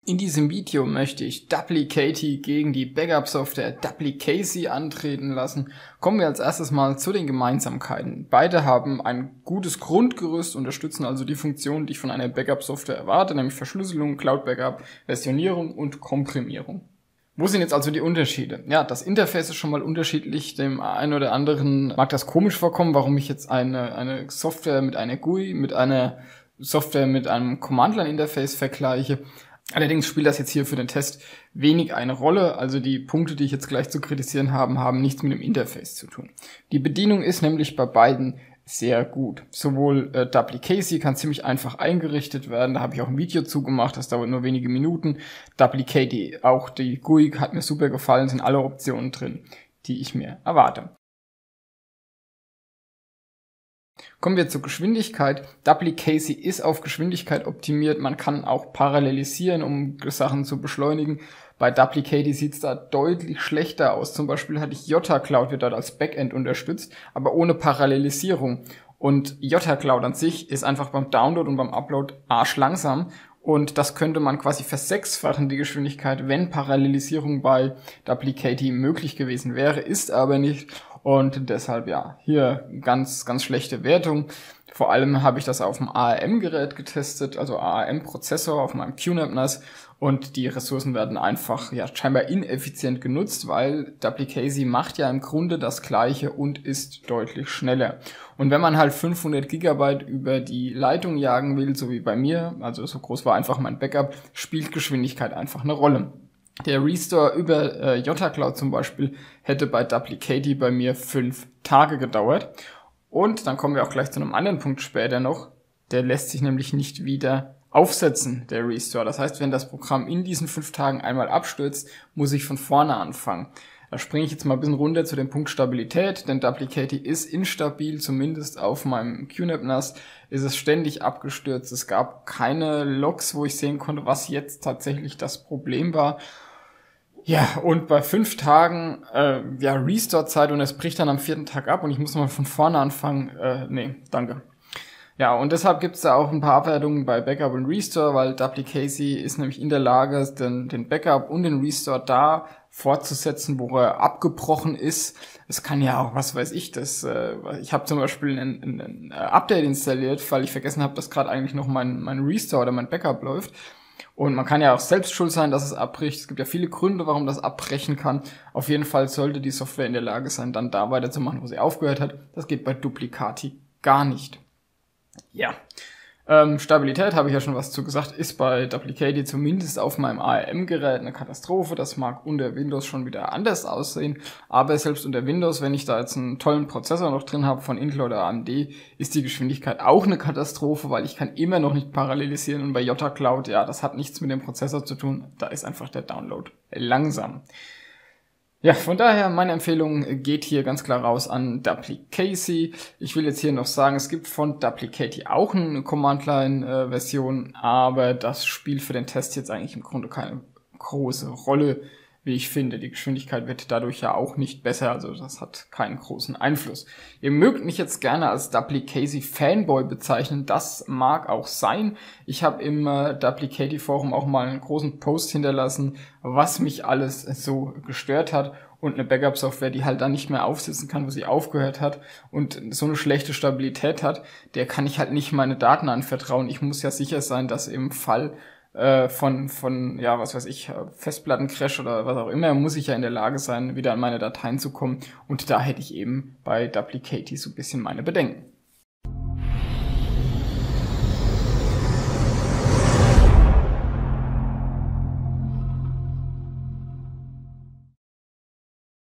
In diesem Video möchte ich Duplicati gegen die Backup-Software Duplicasi antreten lassen. Kommen wir als erstes mal zu den Gemeinsamkeiten. Beide haben ein gutes Grundgerüst, unterstützen also die Funktionen, die ich von einer Backup-Software erwarte, nämlich Verschlüsselung, Cloud-Backup, Versionierung und Komprimierung. Wo sind jetzt also die Unterschiede? Ja, das Interface ist schon mal unterschiedlich. Dem einen oder anderen mag das komisch vorkommen, warum ich jetzt eine Software mit einer GUI, mit einer Software mit einem Command-Line-Interface vergleiche. Allerdings spielt das jetzt hier für den Test wenig eine Rolle. Also die Punkte, die ich jetzt gleich zu kritisieren habe, haben nichts mit dem Interface zu tun. Die Bedienung ist nämlich bei beiden sehr gut. Sowohl Duplicasi kann ziemlich einfach eingerichtet werden, da habe ich auch ein Video zugemacht, das dauert nur wenige Minuten. Duplicati, auch die GUI, hat mir super gefallen, sind alle Optionen drin, die ich mir erwarte. Kommen wir zur Geschwindigkeit. Duplicasi ist auf Geschwindigkeit optimiert. Man kann auch parallelisieren, um Sachen zu beschleunigen. Bei Duplicati sieht es da deutlich schlechter aus. Zum Beispiel hatte ich JCloud, wird dort als Backend unterstützt, aber ohne Parallelisierung. Und JCloud an sich ist einfach beim Download und beim Upload arschlangsam. Und das könnte man quasi versechsfachen, die Geschwindigkeit, wenn Parallelisierung bei Duplicati möglich gewesen wäre, ist aber nicht. Und deshalb, ja, hier ganz schlechte Wertung. Vor allem habe ich das auf dem ARM-Gerät getestet, also ARM-Prozessor auf meinem QNAP NAS. Und die Ressourcen werden einfach, ja, scheinbar ineffizient genutzt, weil Duplicasi macht ja im Grunde das Gleiche und ist deutlich schneller. Und wenn man halt 500 Gigabyte über die Leitung jagen will, so wie bei mir, also so groß war einfach mein Backup, spielt Geschwindigkeit einfach eine Rolle. Der Restore über JCloud zum Beispiel hätte bei Duplicati bei mir 5 Tage gedauert. Und dann kommen wir auch gleich zu einem anderen Punkt später noch. Der lässt sich nämlich nicht wieder aufsetzen, der Restore. Das heißt, wenn das Programm in diesen 5 Tagen einmal abstürzt, muss ich von vorne anfangen. Da springe ich jetzt mal ein bisschen runter zu dem Punkt Stabilität, denn Duplicati ist instabil, zumindest auf meinem QNAP NAS ist es ständig abgestürzt. Es gab keine Logs, wo ich sehen konnte, was jetzt tatsächlich das Problem war. Ja, und bei 5 Tagen, Restore-Zeit und es bricht dann am 4. Tag ab und ich muss mal von vorne anfangen. Nee, danke. Ja, und deshalb gibt's da auch ein paar Abwertungen bei Backup und Restore, weil Duplicasi ist nämlich in der Lage, den Backup und den Restore da fortzusetzen, wo er abgebrochen ist. Es kann ja auch, was weiß ich, ich habe zum Beispiel ein Update installiert, weil ich vergessen habe, dass gerade eigentlich noch mein Restore oder mein Backup läuft. Und man kann ja auch selbst schuld sein, dass es abbricht. Es gibt ja viele Gründe, warum das abbrechen kann. Auf jeden Fall sollte die Software in der Lage sein, dann da weiterzumachen, wo sie aufgehört hat. Das geht bei Duplicati gar nicht. Ja, Stabilität, habe ich ja schon was zu gesagt, ist bei Duplicati zumindest auf meinem ARM-Gerät eine Katastrophe. Das mag unter Windows schon wieder anders aussehen, aber selbst unter Windows, wenn ich da jetzt einen tollen Prozessor noch drin habe von Intel oder AMD, ist die Geschwindigkeit auch eine Katastrophe, weil ich kann immer noch nicht parallelisieren und bei JCloud, ja, das hat nichts mit dem Prozessor zu tun, da ist einfach der Download langsam. Ja, von daher, meine Empfehlung geht hier ganz klar raus an Duplicasi. Ich will jetzt hier noch sagen, es gibt von Duplicati auch eine Command-Line-Version, aber das spielt für den Test jetzt eigentlich im Grunde keine große Rolle, wie ich finde. Die Geschwindigkeit wird dadurch ja auch nicht besser, also das hat keinen großen Einfluss. Ihr mögt mich jetzt gerne als Duplicasi-Fanboy bezeichnen, das mag auch sein. Ich habe im Duplicati-Forum auch mal einen großen Post hinterlassen, was mich alles so gestört hat und eine Backup-Software, die halt dann nicht mehr aufsetzen kann, wo sie aufgehört hat und so eine schlechte Stabilität hat, der kann ich halt nicht meine Daten anvertrauen. Ich muss ja sicher sein, dass im Fall von Festplattencrash oder was auch immer, muss ich ja in der Lage sein, wieder an meine Dateien zu kommen. Und da hätte ich eben bei Duplicati so ein bisschen meine Bedenken.